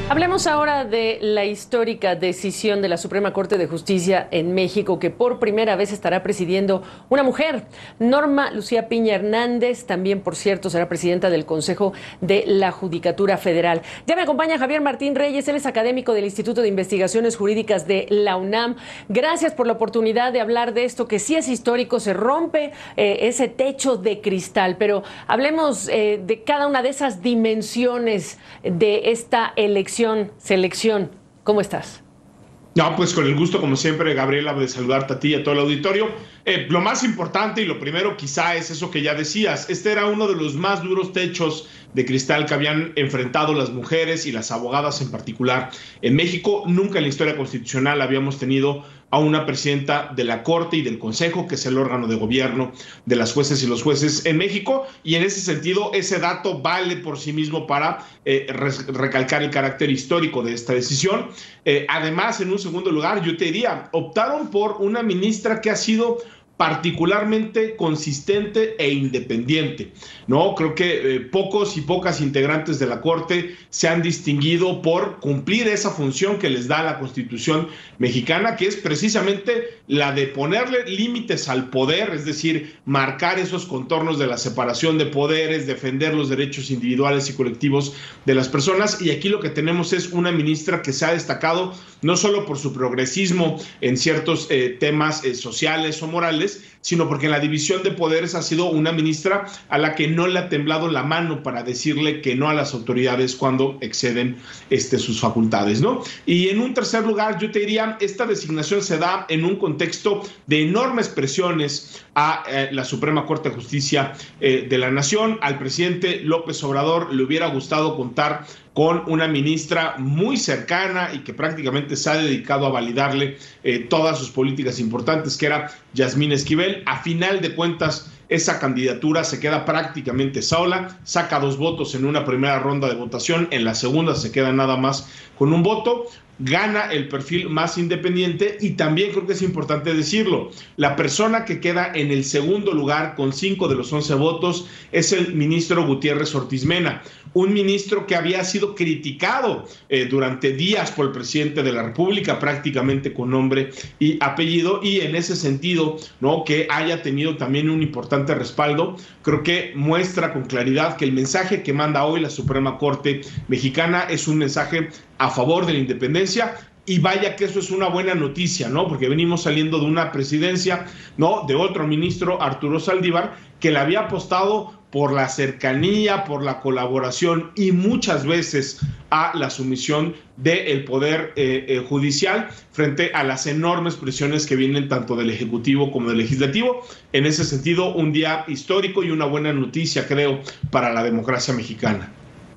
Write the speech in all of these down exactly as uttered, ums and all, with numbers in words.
Hablemos ahora de la histórica decisión de la Suprema Corte de Justicia en México, que por primera vez estará presidiendo una mujer. Norma Lucía Piña Hernández, también, por cierto, será presidenta del Consejo de la Judicatura Federal. Ya me acompaña Javier Martín Reyes, él es académico del Instituto de Investigaciones Jurídicas de la UNAM. Gracias por la oportunidad de hablar de esto, que sí es histórico, se rompe eh, ese techo de cristal, pero hablemos eh, de cada una de esas dimensiones de esta elección. Selección, ¿cómo estás? No, pues con el gusto, como siempre, Gabriela, de saludarte a ti y a todo el auditorio. Eh, lo más importante y lo primero quizá es eso que ya decías. Este era uno de los más duros techos de cristal que habían enfrentado las mujeres y las abogadas en particular. En México nunca en la historia constitucional habíamos tenido a una presidenta de la Corte y del Consejo, que es el órgano de gobierno de las jueces y los jueces en México, y en ese sentido ese dato vale por sí mismo para eh, recalcar el carácter histórico de esta decisión. Eh, además, en un segundo lugar, yo te diría, optaron por una ministra que ha sido particularmente consistente e independiente, ¿no? Creo que eh, pocos y pocas integrantes de la Corte se han distinguido por cumplir esa función que les da la Constitución mexicana, que es precisamente la de ponerle límites al poder, es decir, marcar esos contornos de la separación de poderes, defender los derechos individuales y colectivos de las personas. Y aquí lo que tenemos es una ministra que se ha destacado no solo por su progresismo en ciertos eh, temas eh, sociales o morales, sino porque en la división de poderes ha sido una ministra a la que no le ha temblado la mano para decirle que no a las autoridades cuando exceden este, sus facultades, ¿no? Y en un tercer lugar, yo te diría, esta designación se da en un contexto de enormes presiones a eh, la Suprema Corte de Justicia eh, de la Nación. Al presidente López Obrador le hubiera gustado contar con una ministra muy cercana y que prácticamente se ha dedicado a validarle eh, todas sus políticas importantes, que era Yasmín Esquivel. A final de cuentas, esa candidatura se queda prácticamente sola, saca dos votos en una primera ronda de votación, en la segunda se queda nada más con un voto. Gana el perfil más independiente y también creo que es importante decirlo, la persona que queda en el segundo lugar con cinco de los once votos es el ministro Gutiérrez Ortiz Mena, un ministro que había sido criticado eh, durante días por el presidente de la República, prácticamente con nombre y apellido, y en ese sentido, ¿no?, que haya tenido también un importante respaldo, creo que muestra con claridad que el mensaje que manda hoy la Suprema Corte Mexicana es un mensaje a favor de la independencia. Y vaya que eso es una buena noticia, ¿no? Porque venimos saliendo de una presidencia, ¿no?, de otro ministro, Arturo Saldívar, que le había apostado por la cercanía, por la colaboración y muchas veces a la sumisión del poder eh, eh, judicial frente a las enormes presiones que vienen tanto del Ejecutivo como del Legislativo. En ese sentido, un día histórico y una buena noticia, creo, para la democracia mexicana.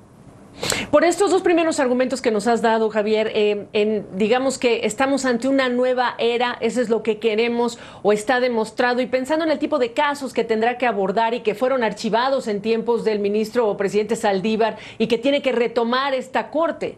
Por estos dos primeros argumentos que nos has dado, Javier, eh, en, digamos que estamos ante una nueva era, eso es lo que queremos o está demostrado, y pensando en el tipo de casos que tendrá que abordar y que fueron archivados en tiempos del ministro o presidente Saldívar y que tiene que retomar esta Corte.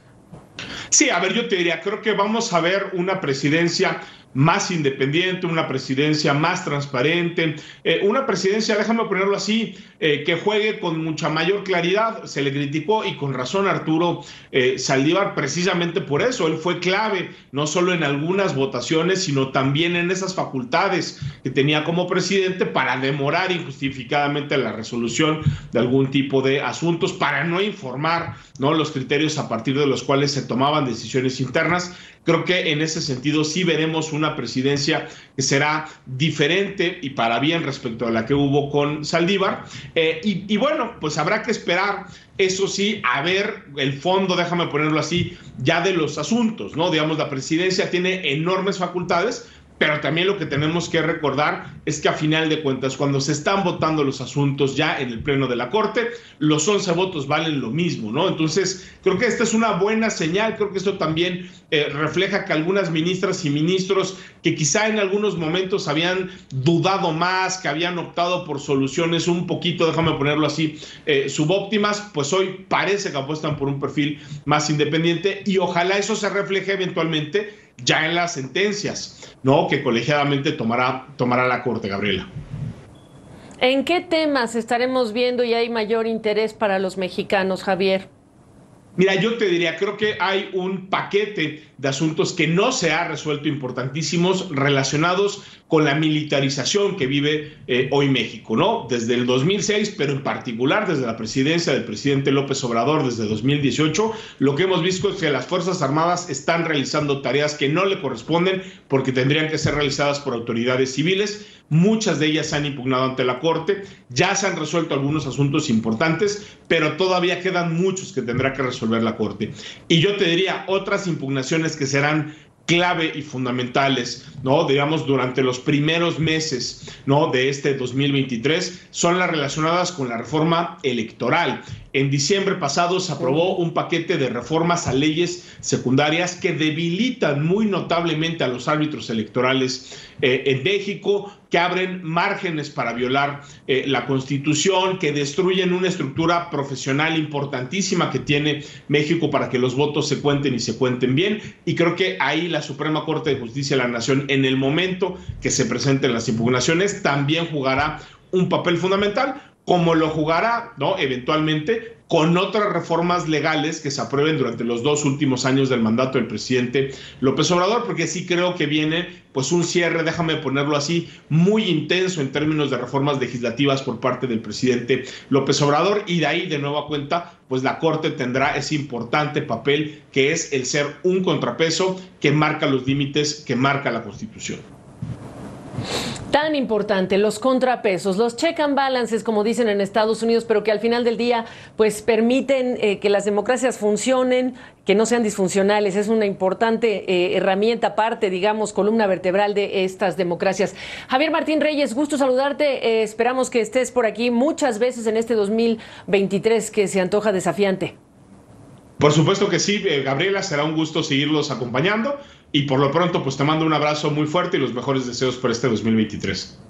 Sí, a ver, yo te diría, creo que vamos a ver una presidencia más independiente, una presidencia más transparente, eh, una presidencia, déjame ponerlo así, eh, que juegue con mucha mayor claridad. Se le criticó y con razón a Arturo eh, Saldívar precisamente por eso. Él fue clave, no solo en algunas votaciones, sino también en esas facultades que tenía como presidente para demorar injustificadamente la resolución de algún tipo de asuntos, para no informar, ¿no?, los criterios a partir de los cuales se tomaban decisiones internas. Creo que en ese sentido sí veremos una presidencia que será diferente y para bien respecto a la que hubo con Saldívar. Eh, y, y bueno, pues habrá que esperar, eso sí, a ver el fondo, déjame ponerlo así, ya de los asuntos, ¿no? Digamos, la presidencia tiene enormes facultades, pero también lo que tenemos que recordar es que a final de cuentas, cuando se están votando los asuntos ya en el pleno de la Corte, los once votos valen lo mismo, ¿no? Entonces, creo que esta es una buena señal. Creo que esto también eh, refleja que algunas ministras y ministros que quizá en algunos momentos habían dudado más, que habían optado por soluciones un poquito, déjame ponerlo así, eh, subóptimas, pues hoy parece que apuestan por un perfil más independiente y ojalá eso se refleje eventualmente ya en las sentencias, ¿no?, que colegiadamente tomará, tomará la Corte, Gabriela. ¿En qué temas estaremos viendo y hay mayor interés para los mexicanos, Javier? Mira, yo te diría, creo que hay un paquete de asuntos que no se ha resuelto importantísimos relacionados con la militarización que vive eh, hoy México, ¿no? Desde el dos mil seis, pero en particular desde la presidencia del presidente López Obrador desde dos mil dieciocho, lo que hemos visto es que las Fuerzas Armadas están realizando tareas que no le corresponden porque tendrían que ser realizadas por autoridades civiles. Muchas de ellas se han impugnado ante la Corte, ya se han resuelto algunos asuntos importantes, pero todavía quedan muchos que tendrá que resolver la Corte. Y yo te diría, otras impugnaciones que serán clave y fundamentales, ¿no? Digamos, durante los primeros meses, ¿no? de este dos mil veintitrés, son las relacionadas con la reforma electoral. En diciembre pasado se aprobó un paquete de reformas a leyes secundarias que debilitan muy notablemente a los árbitros electorales eh, en México, que abren márgenes para violar eh, la Constitución, que destruyen una estructura profesional importantísima que tiene México para que los votos se cuenten y se cuenten bien. Y creo que ahí la Suprema Corte de Justicia de la Nación, en el momento que se presenten las impugnaciones, también jugará un papel fundamental, como lo jugará, ¿no? eventualmente con otras reformas legales que se aprueben durante los dos últimos años del mandato del presidente López Obrador, porque sí creo que viene pues un cierre, déjame ponerlo así, muy intenso en términos de reformas legislativas por parte del presidente López Obrador, y de ahí de nueva cuenta pues la Corte tendrá ese importante papel que es el ser un contrapeso que marca los límites que marca la Constitución. Tan importante, los contrapesos, los check and balances, como dicen en Estados Unidos, pero que al final del día pues permiten eh, que las democracias funcionen, que no sean disfuncionales. Es una importante eh, herramienta, parte, digamos, columna vertebral de estas democracias. Javier Martín Reyes, gusto saludarte. Eh, esperamos que estés por aquí muchas veces en este dos mil veintitrés que se antoja desafiante. Por supuesto que sí, eh, Gabriela, será un gusto seguirlos acompañando y por lo pronto pues te mando un abrazo muy fuerte y los mejores deseos para este dos mil veintitrés.